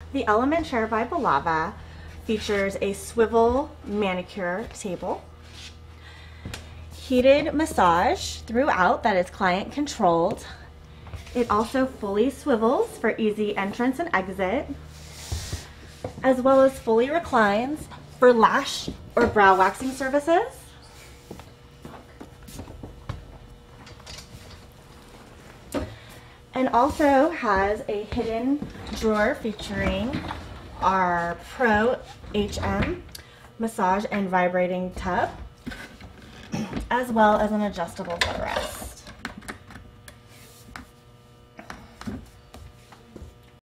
The Element Chair by Balava features a swivel manicure table, heated massage throughout that is client controlled. It also fully swivels for easy entrance and exit, as well as fully reclines for lash or brow waxing services. And also has a hidden drawer featuring our Pro HM massage and vibrating tub, as well as an adjustable footrest.